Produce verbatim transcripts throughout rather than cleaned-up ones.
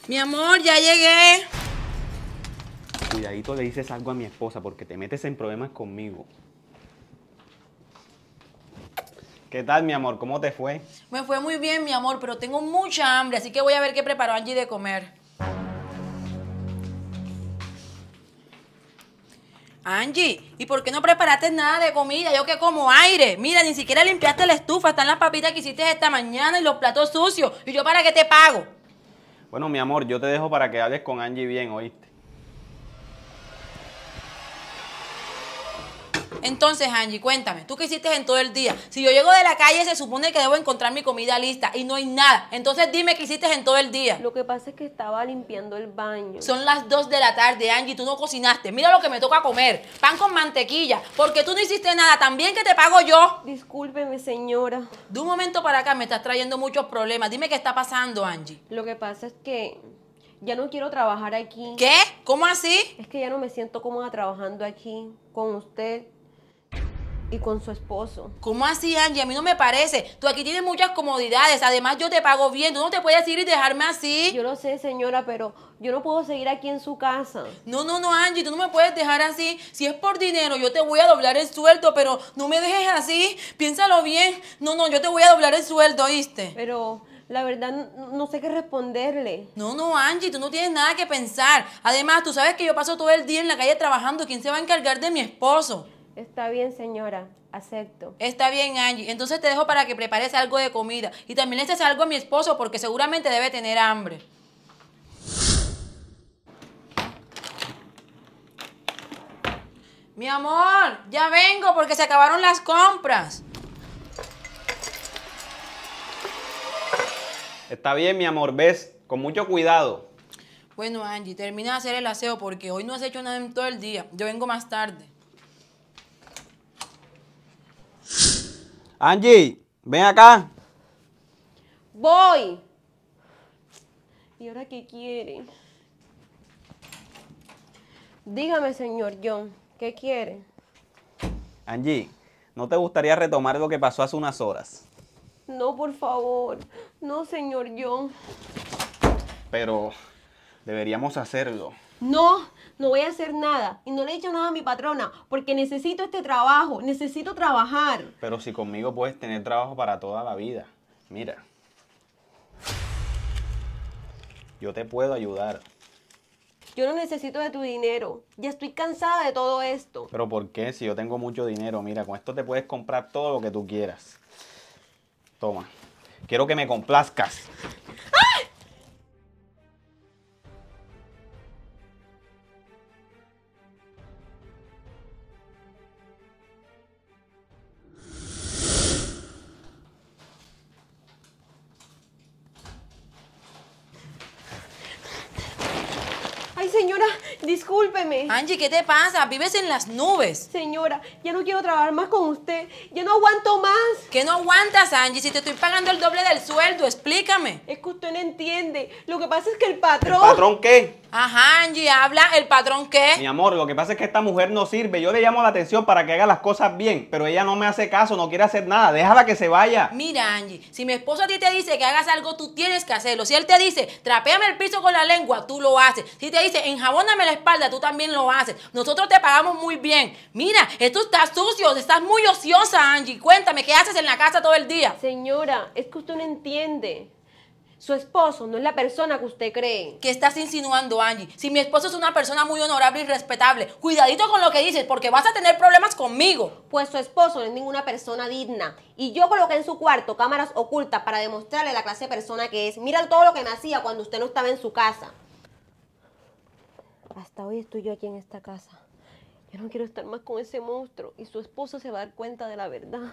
Mi amor, ya llegué. Cuidadito le dices algo a mi esposa porque te metes en problemas conmigo. ¿Qué tal, mi amor? ¿Cómo te fue? Me fue muy bien, mi amor, pero tengo mucha hambre, así que voy a ver qué preparó Angie de comer. Angie, ¿y por qué no preparaste nada de comida? Yo que como aire. Mira, ni siquiera limpiaste la estufa. Están las papitas que hiciste esta mañana y los platos sucios. ¿Y yo para qué te pago? Bueno, mi amor, yo te dejo para que hables con Angie bien, ¿oíste? Entonces, Angie, cuéntame, ¿tú qué hiciste en todo el día? Si yo llego de la calle, se supone que debo encontrar mi comida lista y no hay nada. Entonces, dime qué hiciste en todo el día. Lo que pasa es que estaba limpiando el baño. Son las dos de la tarde, Angie, tú no cocinaste. Mira lo que me toca comer, pan con mantequilla, porque tú no hiciste nada, también que te pago yo. Discúlpeme, señora. De un momento para acá me estás trayendo muchos problemas. Dime qué está pasando, Angie. Lo que pasa es que ya no quiero trabajar aquí. ¿Qué? ¿Cómo así? Es que ya no me siento cómoda trabajando aquí con usted y con su esposo. ¿Cómo así, Angie? A mí no me parece. Tú aquí tienes muchas comodidades. Además, yo te pago bien. Tú no te puedes ir y dejarme así. Yo lo sé, señora, pero yo no puedo seguir aquí en su casa. No, no, no, Angie. Tú no me puedes dejar así. Si es por dinero, yo te voy a doblar el sueldo, pero no me dejes así. Piénsalo bien. No, no, yo te voy a doblar el sueldo, ¿oíste? Pero la verdad no, no sé qué responderle. No, no, Angie. Tú no tienes nada que pensar. Además, tú sabes que yo paso todo el día en la calle trabajando. ¿Quién se va a encargar de mi esposo? Está bien, señora. Acepto. Está bien, Angie. Entonces te dejo para que prepares algo de comida. Y también le eches algo a mi esposo porque seguramente debe tener hambre. Mi amor, ya vengo porque se acabaron las compras. Está bien, mi amor, ves, con mucho cuidado. Bueno, Angie, termina de hacer el aseo porque hoy no has hecho nada en todo el día. Yo vengo más tarde. Angie, ven acá. ¡Voy! ¿Y ahora qué quiere? Dígame, señor John, ¿qué quiere? Angie, ¿no te gustaría retomar lo que pasó hace unas horas? No, por favor. No, señor John. Pero deberíamos hacerlo. No, no voy a hacer nada. Y no le he dicho nada a mi patrona, porque necesito este trabajo, necesito trabajar. Pero si conmigo puedes tener trabajo para toda la vida. Mira. Yo te puedo ayudar. Yo no necesito de tu dinero. Ya estoy cansada de todo esto. ¿Pero por qué? Si yo tengo mucho dinero, mira, con esto te puedes comprar todo lo que tú quieras. Toma. Quiero que me complazcas. Ay, señora, discúlpeme. Angie, ¿qué te pasa? Vives en las nubes. Señora, ya no quiero trabajar más con usted. Ya no aguanto más. ¿Qué no aguantas, Angie? Si te estoy pagando el doble del sueldo, explícame. Es que usted no entiende. Lo que pasa es que el patrón... ¿Patrón qué? Ajá, Angie, habla. ¿El patrón Mi qué? amor, lo que pasa es que esta mujer no sirve. Yo le llamo la atención para que haga las cosas bien, pero ella no me hace caso, no quiere hacer nada. Déjala que se vaya. Mira, Angie, si mi esposo a ti te dice que hagas algo, tú tienes que hacerlo. Si él te dice, trapéame el piso con la lengua, tú lo haces. Si te dice, enjabóname la espalda, tú también lo haces. Nosotros te pagamos muy bien. Mira, esto está sucio, estás muy ociosa, Angie. Cuéntame, ¿qué haces en la casa todo el día? Señora, es que usted no entiende. Su esposo no es la persona que usted cree. ¿Qué estás insinuando, Angie? Si mi esposo es una persona muy honorable y respetable, cuidadito con lo que dices, porque vas a tener problemas conmigo. Pues su esposo no es ninguna persona digna. Y yo coloqué en su cuarto cámaras ocultas para demostrarle la clase de persona que es. Mira todo lo que me hacía cuando usted no estaba en su casa. Hasta hoy estoy yo aquí en esta casa. Yo no quiero estar más con ese monstruo. Y su esposo se va a dar cuenta de la verdad.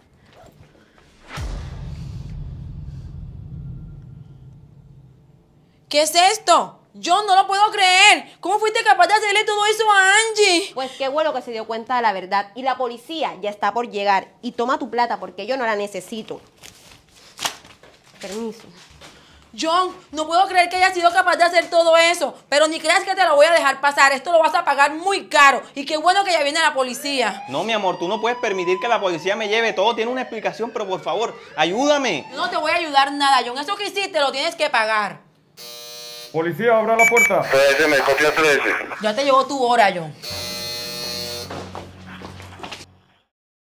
¿Qué es esto? Yo no lo puedo creer. ¿Cómo fuiste capaz de hacerle todo eso a Angie? Pues qué bueno que se dio cuenta de la verdad. Y la policía ya está por llegar. Y toma tu plata porque yo no la necesito. Permiso. John, no puedo creer que hayas sido capaz de hacer todo eso. Pero ni creas que te lo voy a dejar pasar. Esto lo vas a pagar muy caro. Y qué bueno que ya viene la policía. No, mi amor, tú no puedes permitir que la policía me lleve. Todo tiene una explicación, pero por favor, ayúdame. Yo no te voy a ayudar nada, John. Eso que hiciste lo tienes que pagar. Policía, abra la puerta. P S M, copia trece. Ya te llegó tu hora, John.